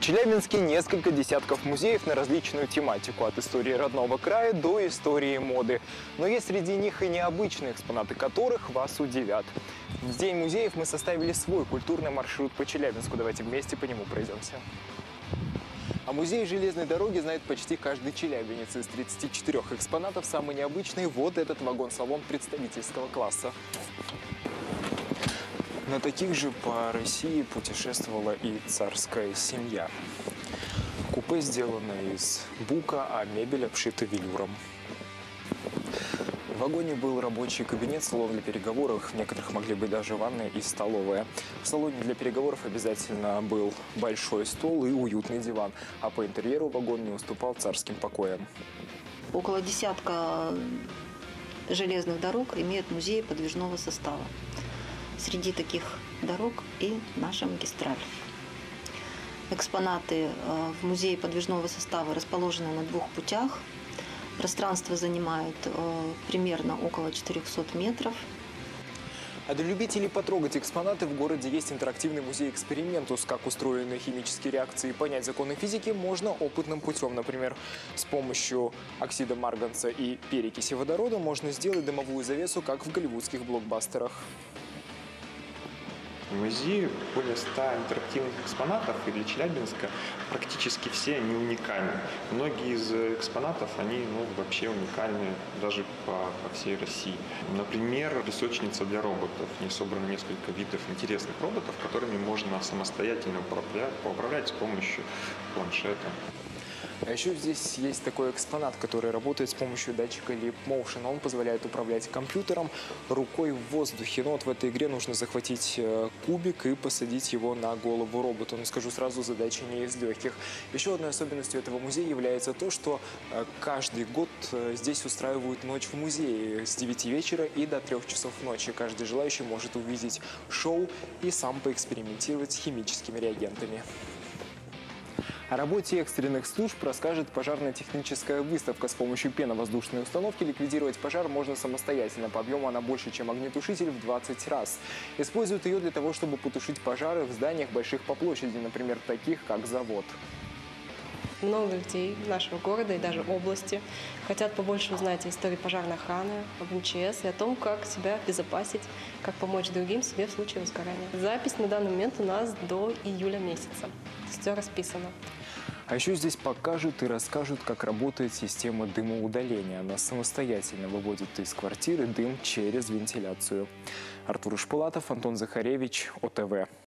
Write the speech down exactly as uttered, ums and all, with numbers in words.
Челябинске несколько десятков музеев на различную тематику, от истории родного края до истории моды. Но есть среди них и необычные экспонаты, которых вас удивят. В День музеев мы составили свой культурный маршрут по Челябинску. Давайте вместе по нему пройдемся. О музее железной дороги знает почти каждый челябинец. Из тридцати четырёх экспонатов самый необычный – вот этот вагон-салон представительского класса. На таких же по России путешествовала и царская семья. Купе сделано из бука, а мебель обшита велюром. В вагоне был рабочий кабинет, салон для переговоров, в некоторых могли быть даже ванная и столовая. В салоне для переговоров обязательно был большой стол и уютный диван, а по интерьеру вагон не уступал царским покоям. Около десятка железных дорог имеют музеи подвижного состава. Среди таких дорог и наша магистраль. Экспонаты в музее подвижного состава расположены на двух путях. Пространство занимает примерно около четырёхсот метров. А для любителей потрогать экспонаты в городе есть интерактивный музей «Экспериментус». Как устроены химические реакции и понять законы физики можно опытным путем. Например, с помощью оксида марганца и перекиси водорода можно сделать дымовую завесу, как в голливудских блокбастерах. В музее более ста интерактивных экспонатов, и для Челябинска практически все они уникальны. Многие из экспонатов, они ну, вообще уникальны даже по, по всей России. Например, песочница для роботов. В ней собрано несколько видов интересных роботов, которыми можно самостоятельно управлять, управлять с помощью планшета. А еще здесь есть такой экспонат, который работает с помощью датчика Leap Motion. Он позволяет управлять компьютером рукой в воздухе. Но вот в этой игре нужно захватить кубик и посадить его на голову роботу. Но скажу сразу, задача не из легких. Еще одной особенностью этого музея является то, что каждый год здесь устраивают ночь в музее с девяти вечера и до трёх часов ночи. Каждый желающий может увидеть шоу и сам поэкспериментировать с химическими реагентами. О работе экстренных служб расскажет пожарно-техническая выставка. С помощью пеновоздушной установки ликвидировать пожар можно самостоятельно. По объему она больше, чем огнетушитель, в двадцать раз. Используют ее для того, чтобы потушить пожары в зданиях больших по площади, например, таких как завод. Много людей нашего города и даже области хотят побольше узнать о истории пожарной охраны, об эм че эс и о том, как себя обезопасить, как помочь другим себе в случае возгорания. Запись на данный момент у нас до июля месяца. Все расписано. А еще здесь покажут и расскажут, как работает система дымоудаления. Она самостоятельно выводит из квартиры дым через вентиляцию. Артур Шпулатов, Антон Захаревич, о тэ вэ.